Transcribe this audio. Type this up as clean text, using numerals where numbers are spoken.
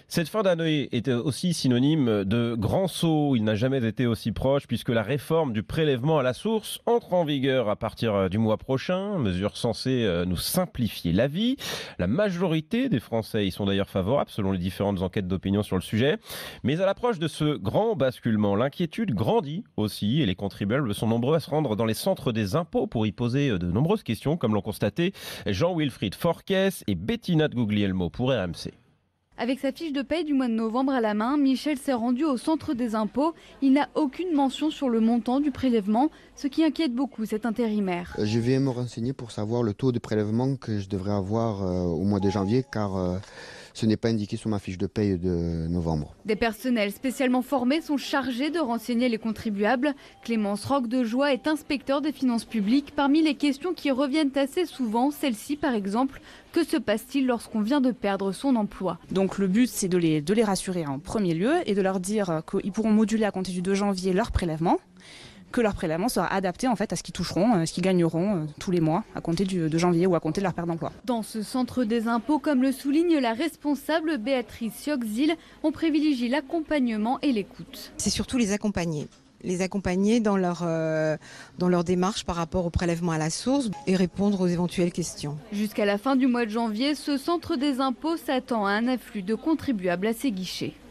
Cette fin d'année est aussi synonyme de grand saut. Il n'a jamais été aussi proche puisque la réforme du prélèvement à la source entre en vigueur à partir du mois prochain. Mesure censée nous simplifier la vie. La majorité des Français y sont d'ailleurs favorables selon les différentes enquêtes d'opinion sur le sujet. Mais à l'approche de ce grand basculement, l'inquiétude grandit aussi et les contribuables sont nombreux à se rendre dans les centres des impôts pour y poser de nombreuses questions, comme l'ont constaté Jean-Wilfried Forquès et Bettina de Guglielmo pour RMC. Avec sa fiche de paye du mois de novembre à la main, Michel s'est rendu au centre des impôts. Il n'a aucune mention sur le montant du prélèvement, ce qui inquiète beaucoup cet intérimaire. Je vais me renseigner pour savoir le taux de prélèvement que je devrais avoir au mois de janvier, car ce n'est pas indiqué sur ma fiche de paye de novembre. Des personnels spécialement formés sont chargés de renseigner les contribuables. Clémence Roque-de-Joie est inspecteur des finances publiques. Parmi les questions qui reviennent assez souvent, celle-ci par exemple, que se passe-t-il lorsqu'on vient de perdre son emploi? Donc le but, c'est de les rassurer en premier lieu et de leur dire qu'ils pourront moduler à compter du 2 janvier leur prélèvement, que leur prélèvement sera adapté en fait à ce qu'ils toucheront, à ce qu'ils gagneront tous les mois à compter de janvier ou à compter de leur perte d'emploi. Dans ce centre des impôts, comme le souligne la responsable Béatrice Sioxil, on privilégie l'accompagnement et l'écoute. C'est surtout les accompagner dans leur démarche par rapport au prélèvement à la source et répondre aux éventuelles questions. Jusqu'à la fin du mois de janvier, ce centre des impôts s'attend à un afflux de contribuables à ses guichets.